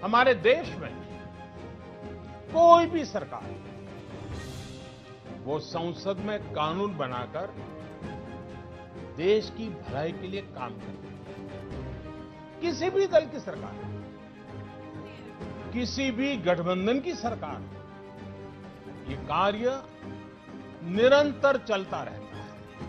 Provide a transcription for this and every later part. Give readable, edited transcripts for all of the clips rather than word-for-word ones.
हमारे देश में कोई भी सरकार वो संसद में कानून बनाकर देश की भलाई के लिए काम करती है। किसी भी दल की सरकार, किसी भी गठबंधन की सरकार, ये कार्य निरंतर चलता रहता है।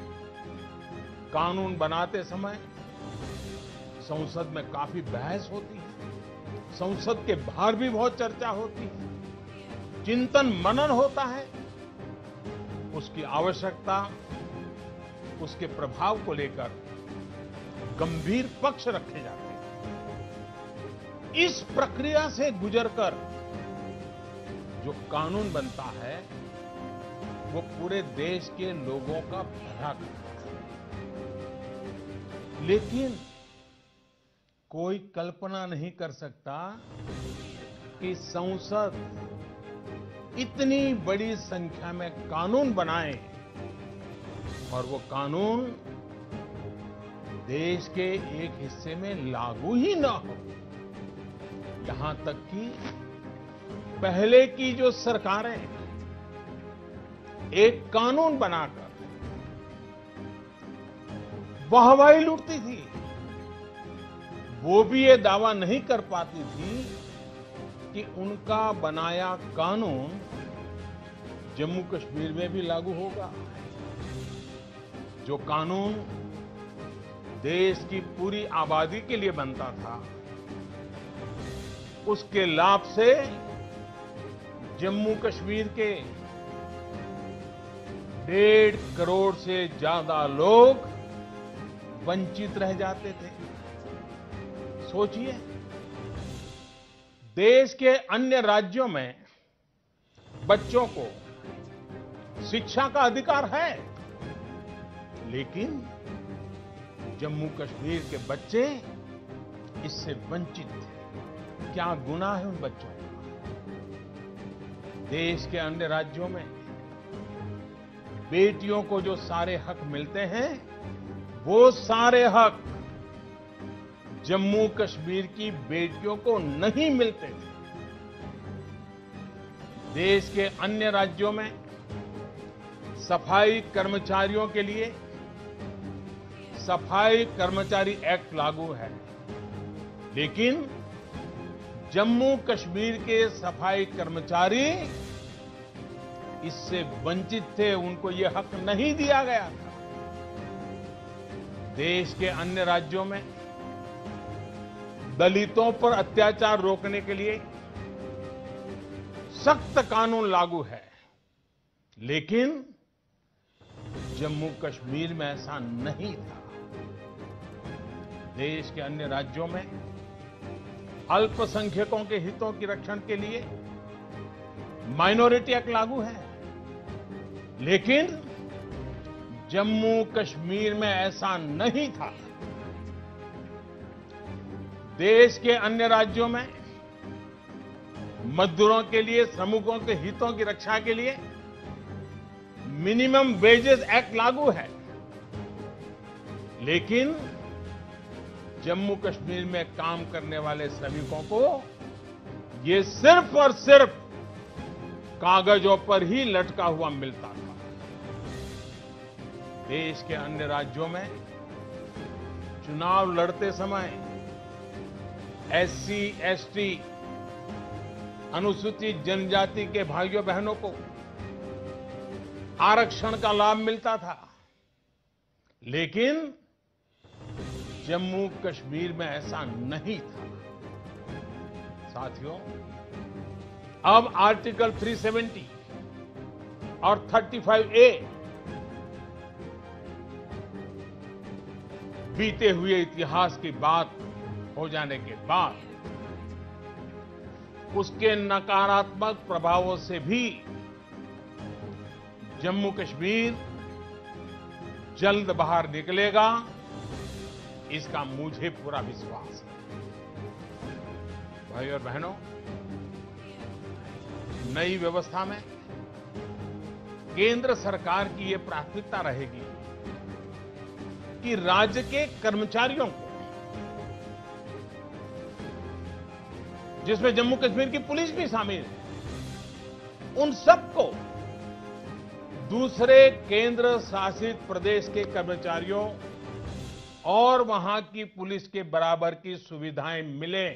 कानून बनाते समय संसद में काफी बहस होती है, संसद के बाहर भी बहुत चर्चा होती है, चिंतन मनन होता है, उसकी आवश्यकता, उसके प्रभाव को लेकर गंभीर पक्ष रखे जाते हैं। इस प्रक्रिया से गुजरकर जो कानून बनता है वो पूरे देश के लोगों का भला करता है। लेकिन कोई कल्पना नहीं कर सकता कि संसद इतनी बड़ी संख्या में कानून बनाए और वो कानून देश के एक हिस्से में लागू ही ना हो। यहां तक कि पहले की जो सरकारें एक कानून बनाकर वाहवाही लूटती थी, वो भी ये दावा नहीं कर पाती थी कि उनका बनाया कानून जम्मू कश्मीर में भी लागू होगा। जो कानून देश की पूरी आबादी के लिए बनता था, उसके लाभ से जम्मू कश्मीर के 1.5 करोड़ से ज्यादा लोग वंचित रह जाते थे। सोचिए, देश के अन्य राज्यों में बच्चों को शिक्षा का अधिकार है, लेकिन जम्मू कश्मीर के बच्चे इससे वंचित थे। क्या गुनाह है उन बच्चों का? देश के अन्य राज्यों में बेटियों को जो सारे हक मिलते हैं, वो सारे हक जम्मू कश्मीर की बेटियों को नहीं मिलते थे। देश के अन्य राज्यों में सफाई कर्मचारियों के लिए सफाई कर्मचारी एक्ट लागू है, लेकिन जम्मू कश्मीर के सफाई कर्मचारी इससे वंचित थे, उनको ये हक नहीं दिया गया था। देश के अन्य राज्यों में दलितों पर अत्याचार रोकने के लिए सख्त कानून लागू है, लेकिन जम्मू कश्मीर में ऐसा नहीं था। देश के अन्य राज्यों में अल्पसंख्यकों के हितों की रक्षण के लिए माइनॉरिटी एक्ट लागू है, लेकिन जम्मू कश्मीर में ऐसा नहीं था। देश के अन्य राज्यों में मजदूरों के लिए, श्रमिकों के हितों की रक्षा के लिए मिनिमम वेजेस एक्ट लागू है, लेकिन जम्मू कश्मीर में काम करने वाले श्रमिकों को ये सिर्फ और सिर्फ कागजों पर ही लटका हुआ मिलता था। देश के अन्य राज्यों में चुनाव लड़ते समय एससी, एसटी, अनुसूचित जनजाति के भाइयों बहनों को आरक्षण का लाभ मिलता था, लेकिन जम्मू कश्मीर में ऐसा नहीं था। साथियों, अब आर्टिकल 370 और 35A बीते हुए इतिहास की बात हो जाने के बाद उसके नकारात्मक प्रभावों से भी जम्मू कश्मीर जल्द बाहर निकलेगा, इसका मुझे पूरा विश्वास है। भाई और बहनों, नई व्यवस्था में केंद्र सरकार की ये प्राथमिकता रहेगी कि राज्य के कर्मचारियों को जिसमें जम्मू कश्मीर की पुलिस भी शामिल है, उन सबको दूसरे केंद्र शासित प्रदेश के कर्मचारियों और वहां की पुलिस के बराबर की सुविधाएं मिले।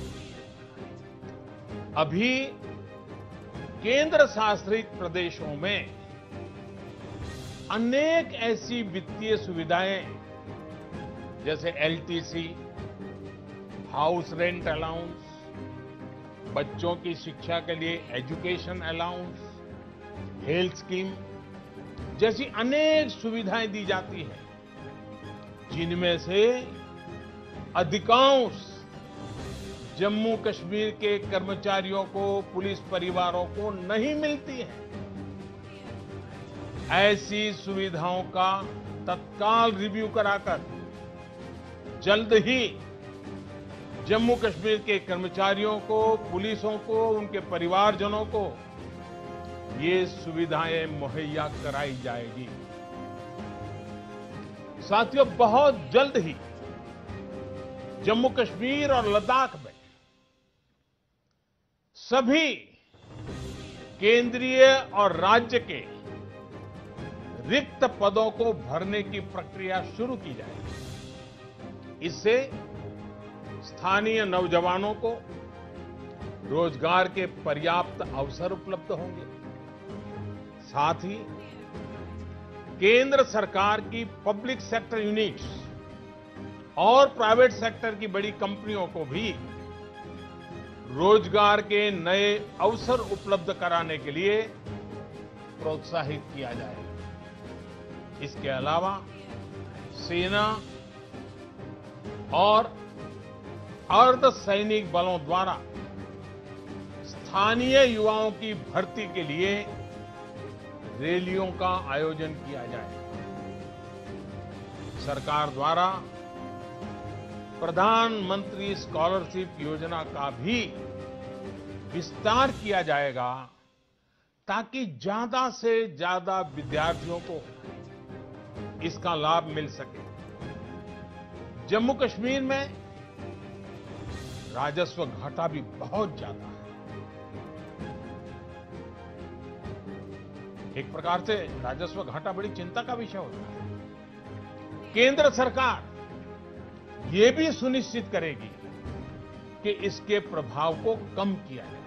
अभी केंद्र शासित प्रदेशों में अनेक ऐसी वित्तीय सुविधाएं जैसे एलटीसी, हाउस रेंट अलाउंस, बच्चों की शिक्षा के लिए एजुकेशन अलाउंस, हेल्थ स्कीम जैसी अनेक सुविधाएं दी जाती हैं, जिनमें से अधिकांश जम्मू कश्मीर के कर्मचारियों को, पुलिस परिवारों को नहीं मिलती हैं। ऐसी सुविधाओं का तत्काल रिव्यू कराकर जल्द ही जम्मू कश्मीर के कर्मचारियों को, पुलिसों को, उनके परिवारजनों को ये सुविधाएं मुहैया कराई जाएगी। साथियों, बहुत जल्द ही जम्मू कश्मीर और लद्दाख में सभी केंद्रीय और राज्य के रिक्त पदों को भरने की प्रक्रिया शुरू की जाएगी। इससे स्थानीय नौजवानों को रोजगार के पर्याप्त अवसर उपलब्ध होंगे। साथ ही केंद्र सरकार की पब्लिक सेक्टर यूनिट्स और प्राइवेट सेक्टर की बड़ी कंपनियों को भी रोजगार के नए अवसर उपलब्ध कराने के लिए प्रोत्साहित किया जाएगा। इसके अलावा सेना और अर्धसैनिक बलों द्वारा स्थानीय युवाओं की भर्ती के लिए रैलियों का आयोजन किया जाएगा। सरकार द्वारा प्रधानमंत्री स्कॉलरशिप योजना का भी विस्तार किया जाएगा ताकि ज्यादा से ज्यादा विद्यार्थियों को इसका लाभ मिल सके। जम्मू कश्मीर में राजस्व घाटा भी बहुत ज्यादा है। एक प्रकार से राजस्व घाटा बड़ी चिंता का विषय होता है। केंद्र सरकार ये भी सुनिश्चित करेगी कि इसके प्रभाव को कम किया जाए।